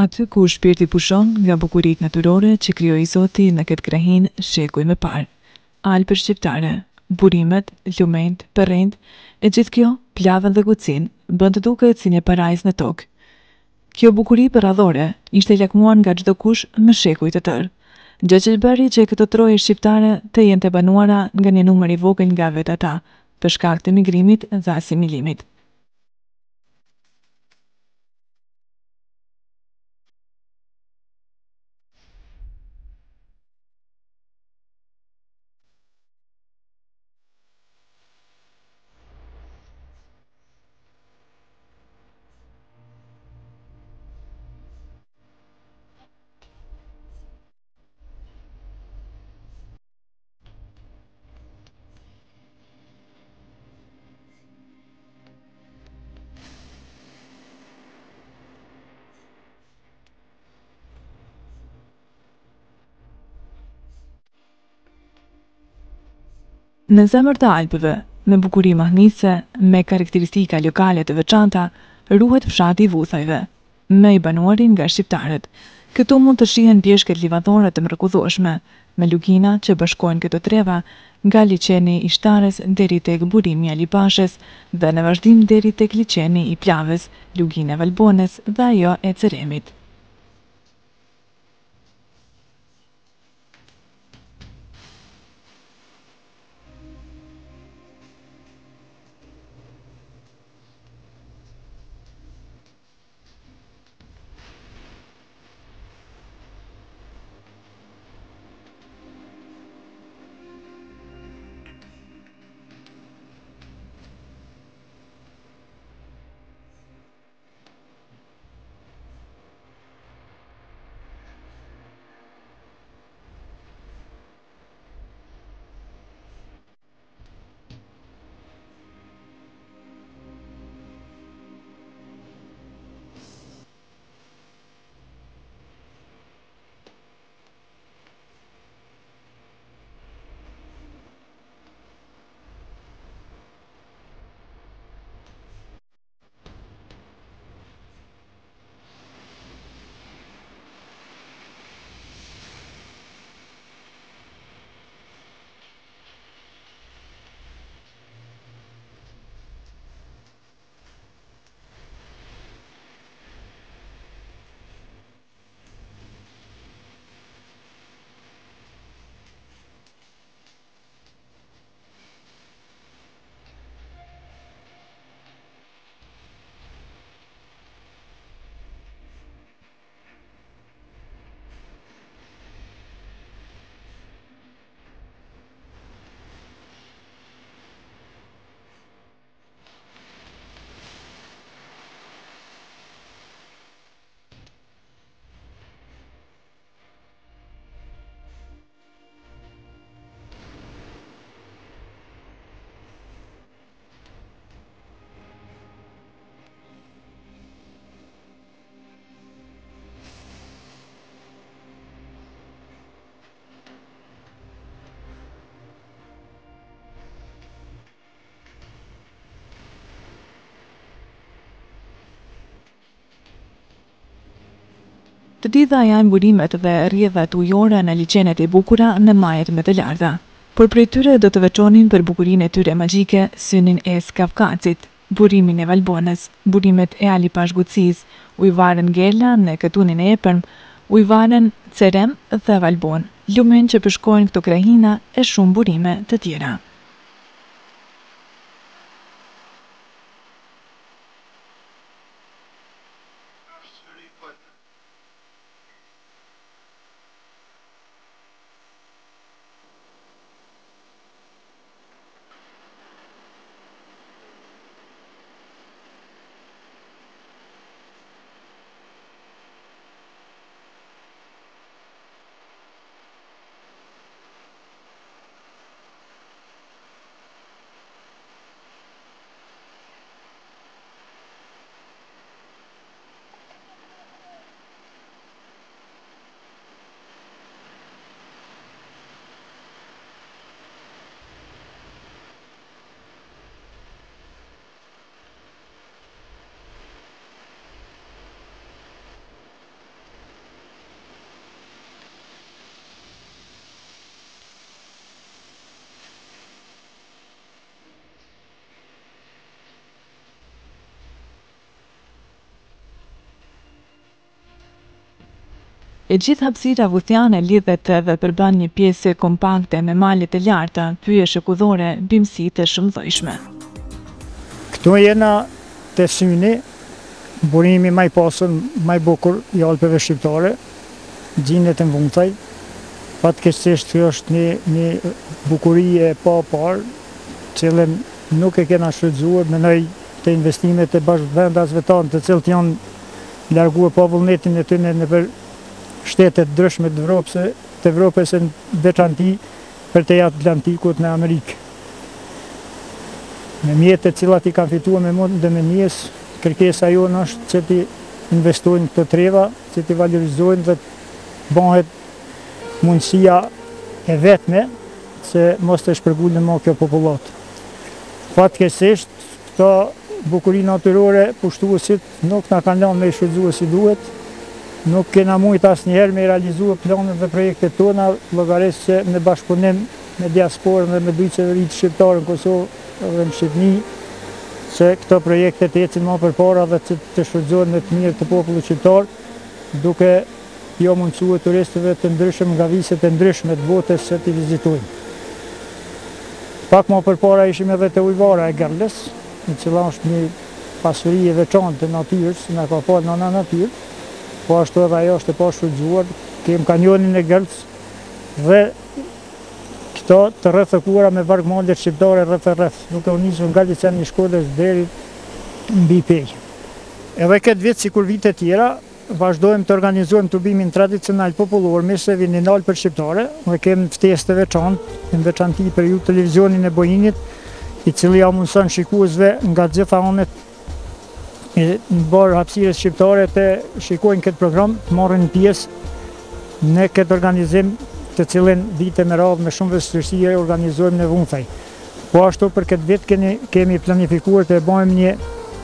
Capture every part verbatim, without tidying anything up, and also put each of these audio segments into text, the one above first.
Aty ku shpirti pushon nga bukuritë natyrore që krijoi Zoti në këtë krahinë shekuj më parë. Alpët shqiptare, burimet, lumenjtë, përrejt, e gjithë kjo, plavën dhe guxinë, bën të duket si një parajsë në tokë. Kjo bukuri përradhore ishte lakmuar nga çdo kush më shekuj të tërë, gjë që bëri që këto troje shqiptare të jenë të banuara nga një numër i vogël nga vetë ata, për shkak të migrimit dhe asimilimit. Në zemër të Alpëve, me bukuri mahnitse, me karakteristika lokale të veçanta, ruhet fshati i Vuthajve, më i banuari nga shqiptarët. Këtu mund të shihen bjeshket livadore të mrekullueshme, me lugina që bashkojnë këto treva, nga liçeni i Shtares deri tek burimi i Alipashës dhe në vazhdim deri tek liçeni i Plavës, lugina e Valbonës dhe ajo e Ceremit. Të gjitha janë burimet dhe rrjedhat ujore në liçenet e bukura në majet më të larta. Por prej tyre do të veçonin për bukurinë e tyre magjike synin e Skavkacit, burimin e Valbonës, burimet e Alipash Gucis, ujvaren Gela në Këtunin e Epërm, ujvaren Cerem dhe Valbon, lumen që përshkojnë këto krahina e shumë burime të tjera. E gjithë hapësira vuthiane lidhet edhe përban një pjesë kompakte me malet e larta, pyje shëkudhore, bimësitë e shumëdhojshme. Këtu jena të syni, burimi maj pasur, maj bukur i Alpeve shqiptare, gjindet e mvuntaj. Fatkeqësisht kjo është një, një bukurie e pa parë, cilën nuk e kena shfrytzuar, mendoj të investimet e bashkëvendasve tanë, të cilët janë larguar pa vullnetin e tyre në për shtetet ndryshme të Evropës, të Evropës në veçanti për te Atlantikut në Amerikë. Me mjetet cilat i kanë fituar me mund dhe me njës, kërkesa jonë është që ti investojnë këto treva, që ti valorizojnë dhe të bëhet mundësia e vetme se mos të shpërgullin më kjo popullat. Fatkeqësisht, këto bukuri natyrore pushtuesit nuk na kanë lënë me i shfrytzuar si duhet, nuk kena mujt asnjëherë me realizuar planet dhe projektet tona, llogarisht që në bashkëpunim me diasporën dhe me dy qeveritë shqiptare në Kosovë dhe në Shqipëni, se këto projekte të ecin më përpara dhe që të shfrytëzohen në të mirë të popullit shqiptar, duke jo mundësuar turistëve të ndryshëm nga viset e ndryshme të botës që t'i vizitojnë. Pak më përpara ishim edhe te ujvara e Gerlës, në cila është një pasuri e veçantë të natyrës, na ka pa nëna natyrë, po ashtu edhe ajo është e pa shfrytzuar, kem kanjonin e Gerlës dhe këto të rrethëkuara me vargmallet shqiptare rreth e rreth, duke u nisur nga liçeni i Shkodrës deri mbi Pejë. Edhe këtë vit, sikur vite tjera, vazhdojmë të organizojmë turbimin tradicional popullor me se vinin në Alpët shqiptare, dhe kemë ftesë të veçantë, në veçanti për ju televizionin e Bojinit, i cili ja mundson shikuesve nga gjitha anët në barë hapësirës shqiptare të shikojnë këtë program, të marrin pjesë në këtë organizim të cilin vite me radhë me shumë vështirësi e organizojmë në Vunthaj. Po ashtu për këtë vit keni, kemi planifikuar të bëjmë një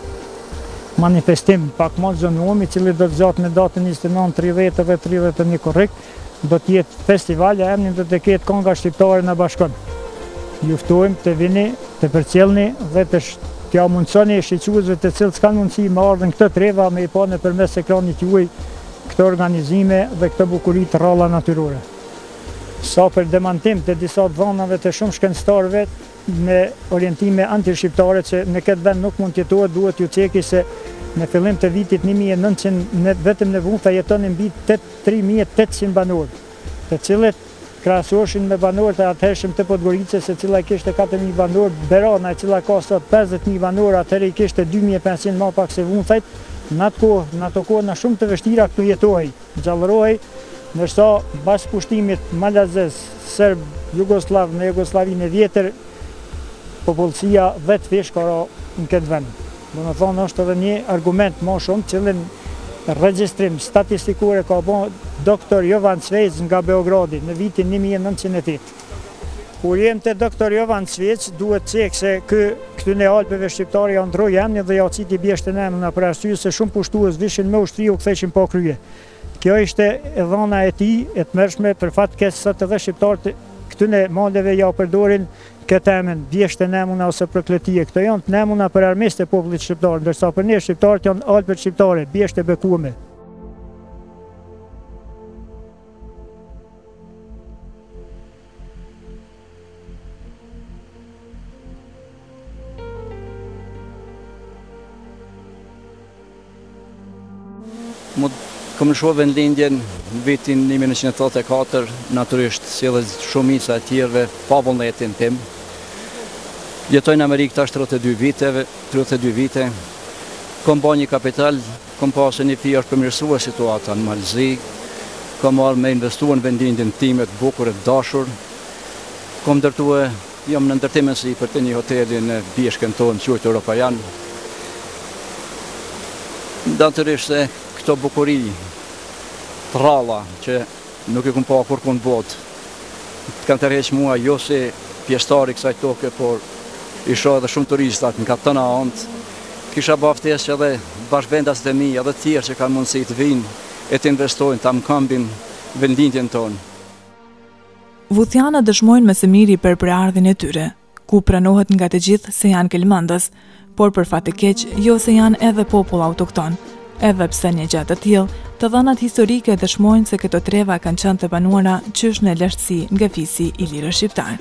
manifestim pak më zonuar, i cili do të zgjat në datën njëzet e nëntë, tridhjetë dhe tridhjetë e një korrekt, do të jetë festival, e emrin do të ketë Konga Shqiptare në Bashkon. Ju ftojmë të vini, të përcjellni dhe të t'ja mundsoni shiquzve të cilët s'kan mundësi me ardhen këtë treva me i pa nëpërmes ekranit juaj këto organizime dhe këto bukuri të rralla natyrore. Sa për demantim të disa dhënave të shumë shkencëtarëve me orientime anti-shqiptare që në këtë vend nuk mund të jetohet, duhet ju ceki se në fillim të vitit një mijë e nëntëqind vetëm në Vunthaj jetonin mbi tre mijë e tetëqind banorë, të cilët krahasoheshin me banorët e atëhershëm të Podgoricës, e cila kishte katër mijë banorë, Berana, e cila ka sot pesëdhjetë mijë banorë, atëherë i kishte dy mijë e pesëqind më pak se Vunthajt. Në atë kohë, në ato kohë në shumë të vështira këtu jetohej, gjallërohej, ndërsa pas pushtimit malazez, serb, jugoslav në Jugoslavinë e vjetër, popullsia vetë fish ka ra në këtë vend. Do me thonë është edhe një argument më shumë, cilin regjistrim statistikore ka bon doktor Jovan Cvejc nga Beogradi në vitin një mijë e nëntëqind e tetë. Kur jem të doktor Jovan Cvejc, duhet cek se këtu në Alpeve shqiptare janë ndroj emni dhe ja citi bjeshtë në emnë për arsye se shumë pushtues vishin me ushtri u ktheshin pa krye. Kjo ishte e dhëna e tij e tmerrshme, për fat keq sot edhe shqiptarët këtu në maleve ja përdorin këtë emën, vjeshtë nemuna ose prokletie. Këto janë të nemuna për armistë e popullit shqiptar, ndërsa për ne shqiptarët janë Alpët shqiptare, bjeshtë e bekuame. Kom në shohë vendlindjen në vitin një mijë e nëntëqind e thetatë e katër, natyrisht si edhe shumica e tjerëve pa vullnetin tim. Jetoj në Amerikë tash tridhjetë e dy viteve, tridhjetë e dy vite. Kom ba një kapital, kom pasë një fija është përmirësua situata në Malzi, kom marrë me investuar në vendlindjen time të bukur e të dashur, kom ndërtue, jam në ndërtimin si për të një hotelin në bjeshkën tonë, quajtur Europajan. Natyrisht se këto bukuri të rralla që nuk i kum pa kur kun botë, kanë tërheq mua jo si pjesëtari kësaj toke, por isha edhe shumë turistat nga tëna anët. Kisha ba ftesë që edhe bashkëvendasit e mi, edhe tjerë që kanë mundësi të vinë e të investojnë, ta mëkambin vendlindjen tonë. Vuthianët dëshmojnë me së miri për preardhjen e tyre, ku pranohet nga të gjithë se janë kelmandës, por për fat të keq jo se janë edhe popull autokton. Edhe pse një gjatë të tillë Të dhënat historike dëshmojnë se këto treva kanë qenë të banuara qysh në lartësi nga fisi i lirë shqiptar.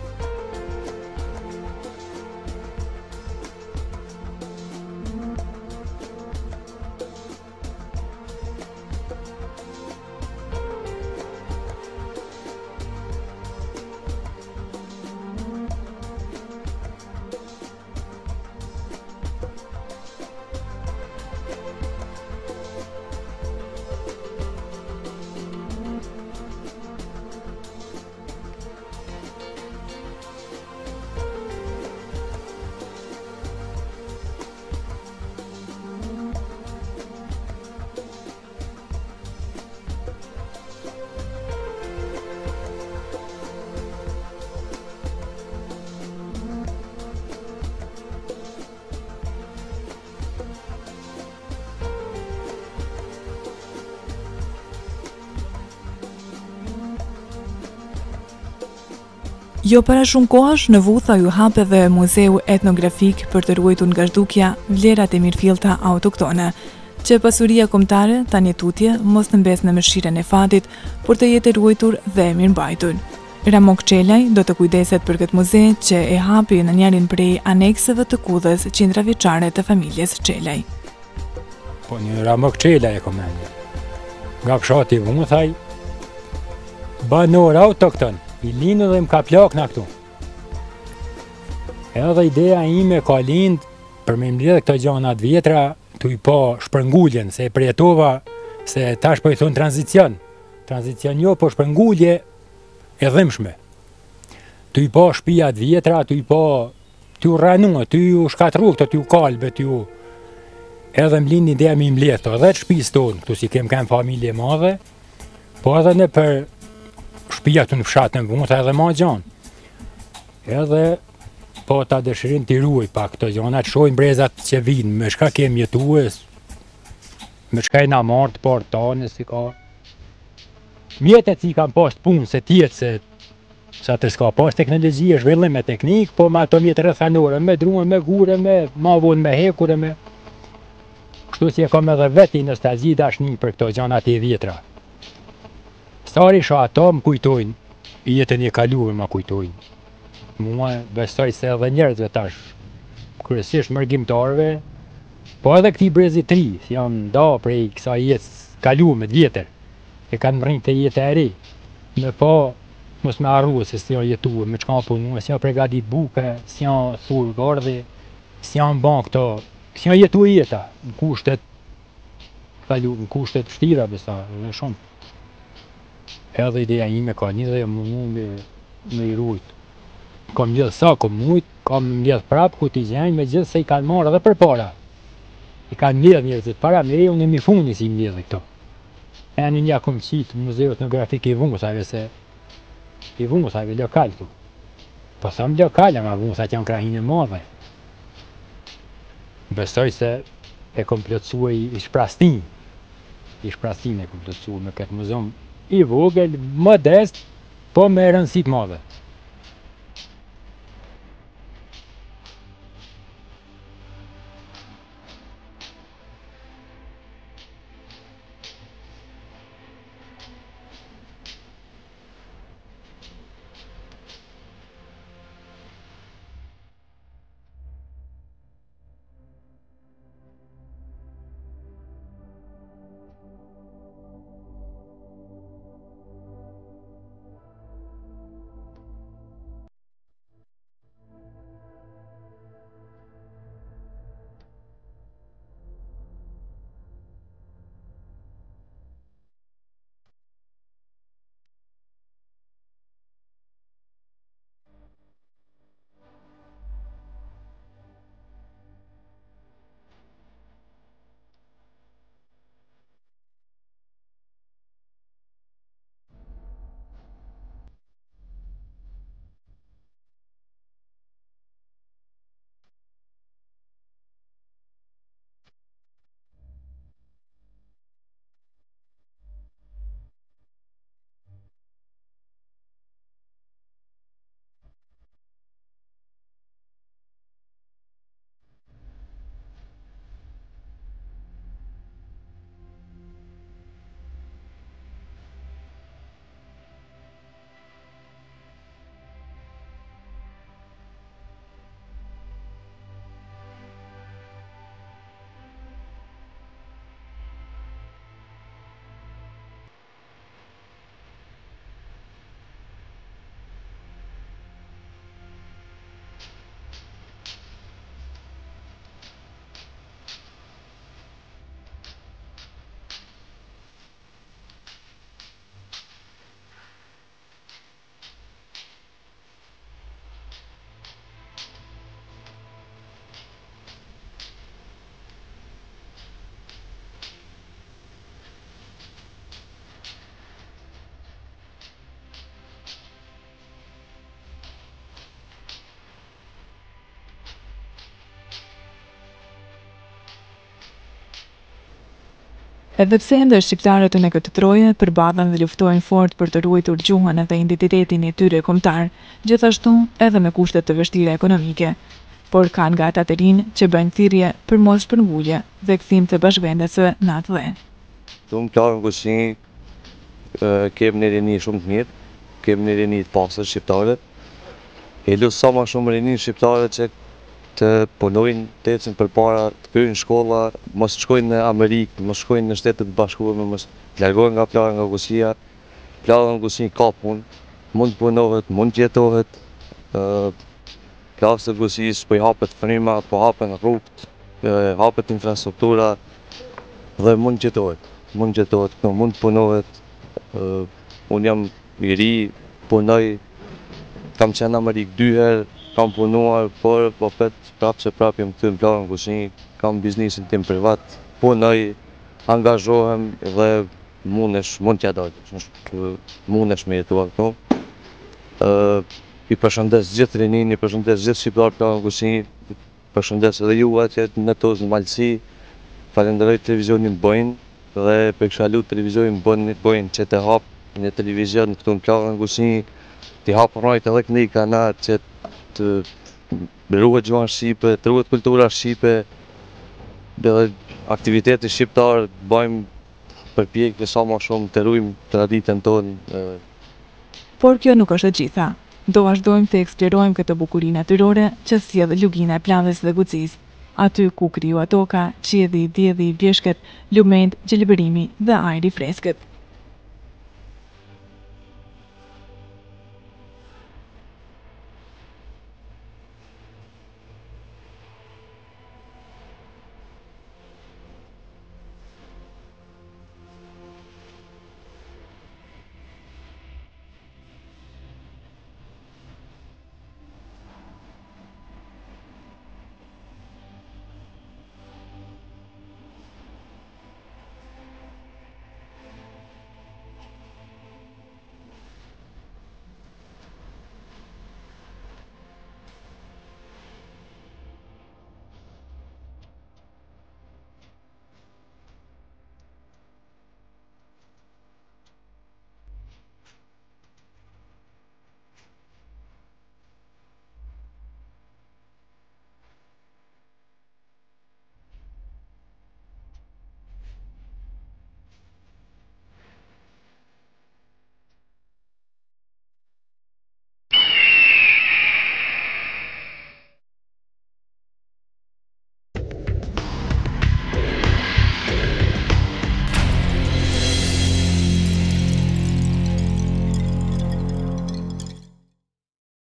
Jo para shumë kohësh, në Vutha ju hap edhe muzeu etnografik për të ruajtur nga zhdukja vlerat e mirëfillta autoktone, që pasuria kombëtare tani tutje mos të mbes në mëshirën e fatit, por të jetë e ruajtur dhe e mirëmbajtur. Ramok Çelaj do të kujdeset për këtë muze që e hapi në njërin prej anekseve të kudhës qindraveçare të familjes Çelaj. Po një Ramok Çelaj e komendë. Nga fshati Vuthaj, banor autokton. I linë dhe më ka plak në këtu. Edhe ideja ime ka lind për me mbledh këto gjanat vjetra të i pa shpërnguljen, se e përjetova se tash po i thonë tranzicion. Tranzicion jo, po shpërngulje e dhimshme. Të i pa shtëpiat vjetra, të i pa t'ju ranu, t'ju shkatru këto, t'ju kalbe, t'ju... Edhe më lind ideja me i mbledh të dhe të shtëpis tonë, këtu si kem kem familje madhe, po edhe në për shtëpia të në fshat në Vutha edhe ma gjanë. Edhe po ta dëshirin t'i ruaj pak këto gjana, të shojnë brezat që vinë, me shka kem jetues, me shka i na martë, partë tane, si ka. Mjetet si kam pas punë, se tjetë, se sa të s'ka pas teknologi, e zhvillim me teknik, po me ato mjetë rrethanore, me druën, me gure, me ma vonë, me hekure, me... Kështu si e kam edhe veti nostalgji dashni për këto gjanat e vjetra. Stari sha ato më kujtojnë, jetën e kaluar më kujtojnë. Mua besoj se edhe njerëzve tash, kryesisht mërgjimtarve, po edhe këti brezit tri, si janë nda prej kësa jetës kaluar të vjetër, e kanë mrinjt të jetë e ri. Me po, mos me arru se si janë jetuar, me çka punu, si janë pregadit buke, si janë thur gardhi, si janë ban këto, si janë jetu jeta, në kushtet, kalu, në kushtet vështira, besa, dhe shumë. Edhe ideja ime ka një dhe më mu me, me i rujt. Kam mledh sa kom mujt, kam mledh prap ku t'i gjenjë, me gjithë se i kanë marrë edhe për para. I kanë mledh njerëzit para, me e unë e mi funi si i mledh këto. E një një kom qitë muzeut në grafik i Vuthajve, se i Vuthajve lokal tu. Po thëmë lokal, ama Vuthajt janë krahin e madhe. Besoj se e kom plotësua i, i shprastin. I shprastin e kom plotësua me këtë muzeum. I vogël, modest, po me rëndësi të madhe. Edhe pse ende shqiptarët në këtë troje përballen dhe luftojnë fort për të ruajtur gjuhën dhe identitetin e tyre kombëtar, gjithashtu edhe me kushte të vështira ekonomike, por kanë gata të rinj që bëjnë thirrje për mos shpërngulje dhe kthim të bashkëvendësve në atë dhe. Unë Plavën Kushinj kem një rini shumë të mirë, kem një rini të pasër shqiptare, e lu sa ma shumë rini shqiptare që të punojnë, të ecën përpara, të kryejnë shkolla, mos shkojnë në Amerikë, mos shkojnë në Shtetet e Bashkuara, mos largohen nga Plavën Kushinj. Plavën Kushinj ka punë, mund punohet, mund jetohet. Plavës së Kushinjës po i hapet fryma, po hapen rrugët, hapet infrastruktura dhe mund jetohet. Mund jetohet, mund punohet. Unë jam i ri, punoj, kam qenë në Amerikë dy herë, kam punuar, por po pet prapë që prapë jam këtu në Plavën Kushinj, kam biznesin tim privat, punoj, angazhohem dhe mundesh, mund t'ja dalë, mundesh me jetuar këtu. I përshëndes gjithë rinin, i përshëndes gjithë shqiptarë Plavën Kushinj, i përshëndes edhe ju atje në tozë në Malësi, falenderoj televizionin Bojnë dhe për kësha lu televizionin Bojnë që të hapë një televizion këtu në Plavën Kushinj, t'i hapë rajt edhe këni kanat që të ruhet gjuha shqipe, të ruhet kultura shqipe, dhe aktiviteti shqiptar bëjmë përpjekje sa ma shumë të ruajmë traditën tonë. Por kjo nuk është e gjitha. Do vazhdojmë të eksplorojmë këtë bukurinë natyrore që sjell lugina e Plavës dhe Guxisë, aty ku krijohet toka, qielli, dielli, bjeshket, lumenjt, gjelbërimi dhe ajri freskët.